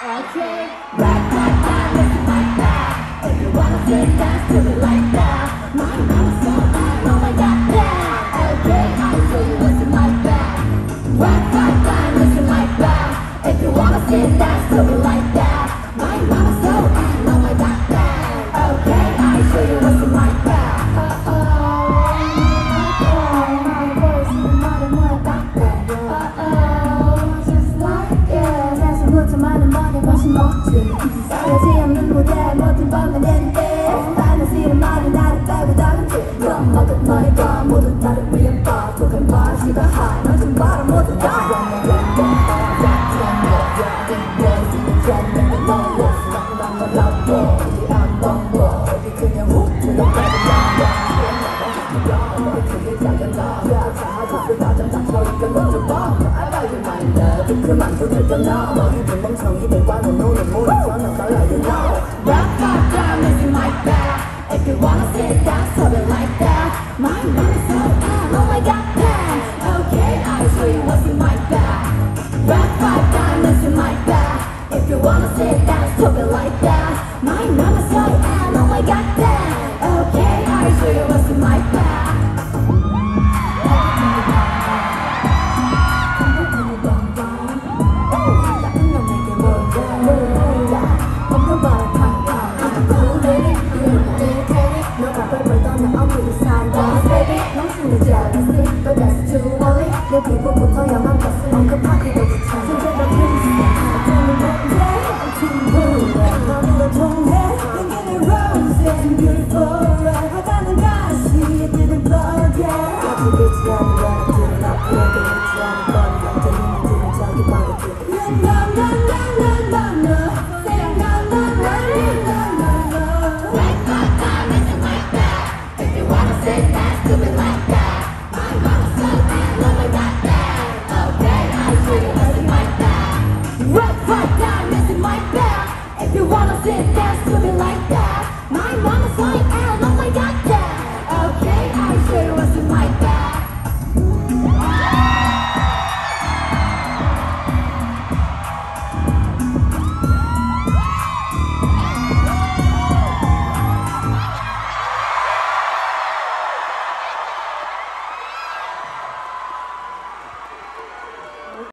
Okay, right, listen like that. If you wanna sit dance to me like that. My mama's so hot, oh my god, yeah. Okay, I'll show you what's in my bag. Right, listen like that. If you wanna sit dance to me like that. My mama's so hot, oh my god, yeah. Okay, I'll show you what's in my bag. My voice is more and more back there. Just like it. 세상부터 많은 머리 멋진 멋지 싸우지 않는 무대 모든 밤에 내리대 나는 싫은 말이 나를 빼고 다른 듯 겁먹은 너희가 모두 나를 위한 바 독한 바 시가하 너좀 봐라 모두 다 그만 두들겨놔 너희들 멍청이 대과는 노는 모든 저녁 달라요 Rock down, listen like that. If you wanna sit down, sort it like that. My mom's so hot, oh my god, damn. Okay, I'll show you what's in my bag. Rock down, listen like that. If you wanna sit down, sort it like that. My mom's so hot, oh my god, damn. Okay, I'll show you what's in my bag. 내 피부부터 영한 것을 언급하기도 귀찮아 손재가 부딪혀 저는 뭔데 친구야 너무나 통해 Thinking it roses and beautiful 하다는 가시 It didn't forget 앞이 그치 않은 거리들은 앞으로도 그치 않은 거리 완전히 들은 저기 바로 Right down, listen like that. If you wanna sit, dance to me like that.